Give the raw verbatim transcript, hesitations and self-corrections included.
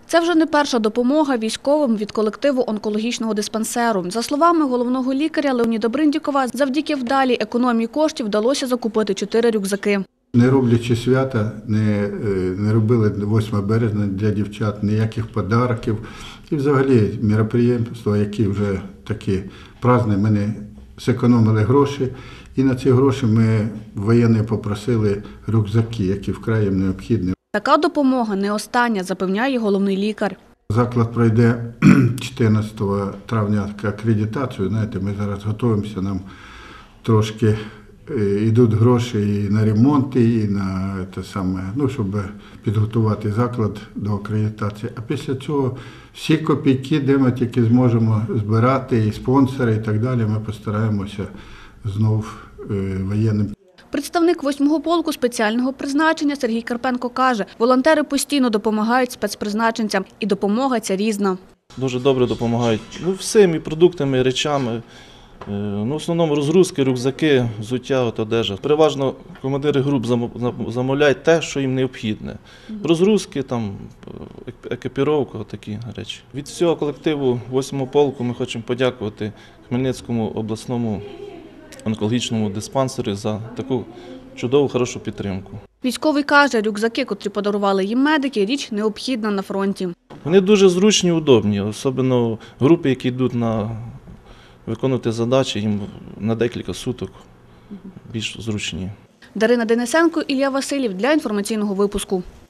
Це вже не перша допомога військовим від колективу онкологічного диспансеру. За словами головного лікаря Леоніда Бриндікова, завдяки вдалій економії коштів вдалося закупити чотири рюкзаки. Не роблячи свята, не, не робили восьмого березня для дівчат ніяких подарків. І взагалі міроприємства, які вже такі праздні, ми не зекономили гроші. І на ці гроші ми воєнні попросили рюкзаки, які вкрай їм необхідні. Така допомога не остання, запевняє головний лікар. Заклад пройде чотирнадцятого травня акредитацію. Знаєте, ми зараз готуємося, нам трошки йдуть гроші і на ремонт, і на те саме, ну, щоб підготувати заклад до акредитації. А після цього всі копійки, де ми тільки зможемо збирати, і спонсори, і так далі, ми постараємося знов воєнним. Представник восьмого полку спеціального призначення Сергій Карпенко каже, волонтери постійно допомагають спецпризначенцям, і допомога ця різна. Дуже добре допомагають ну, всім, і продуктами, і речами. Ну, в основному розгрузки, рюкзаки, взуття, от одежа. Переважно командири груп замовляють те, що їм необхідне. Розгрузки, там, екіпіровка, такі речі. Від всього колективу восьмого полку ми хочемо подякувати Хмельницькому обласному онкологічному диспансері за таку чудову, хорошу підтримку. Військовий каже, рюкзаки, котрі подарували їм медики, річ необхідна на фронті. Вони дуже зручні і удобні, особливо групи, які йдуть на виконувати задачі, їм на декілька суток більш зручні. Дарина Денисенко, Ілля Василів для інформаційного випуску.